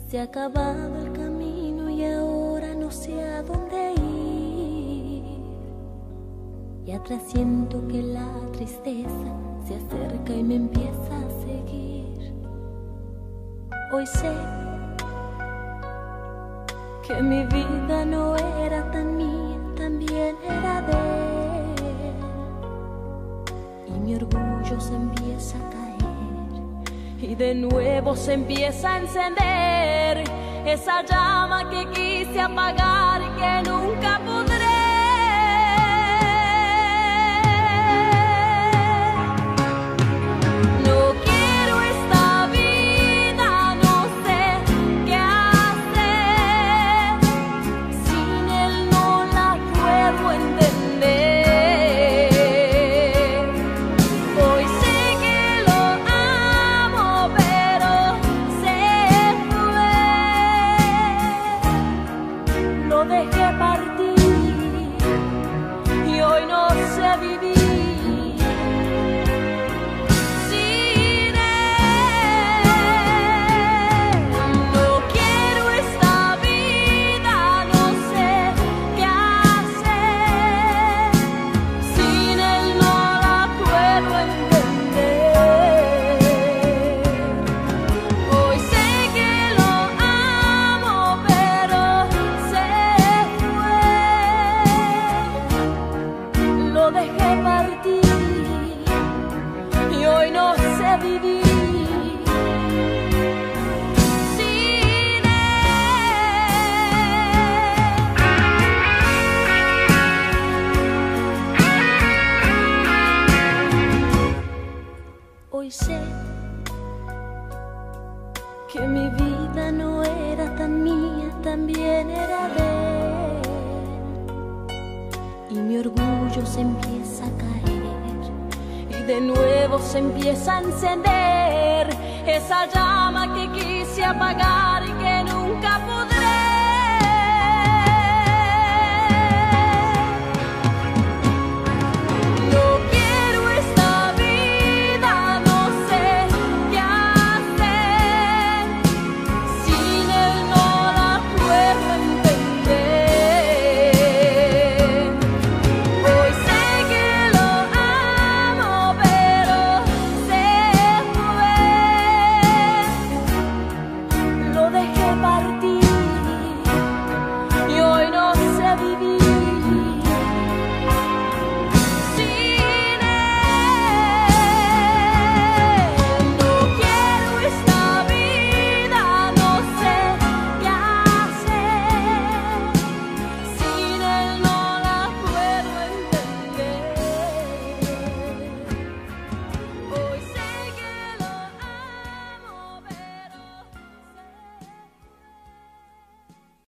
Se ha acabado el camino y ahora no sé a dónde ir. Y atrás siento que la tristeza se acerca y me empieza a seguir. Hoy sé que mi vida no era tan mía, también era de él. Y mi orgullo se empieza a caer y de nuevo se empieza a encender esa llama que quise apagar y que nunca podré. Lo dejé partir y hoy no sé vivir sin él. No quiero esta vida, no sé qué hacer. Sin él no la puedo entender. Hoy sé que lo amo, pero lo dejé partir y hoy no sé vivir sin él. Hoy sé que mi vida no era tan mía, también era de él. Y mi orgullo se empieza a caer y de nuevo se empieza a encender esa llama que quise apagar y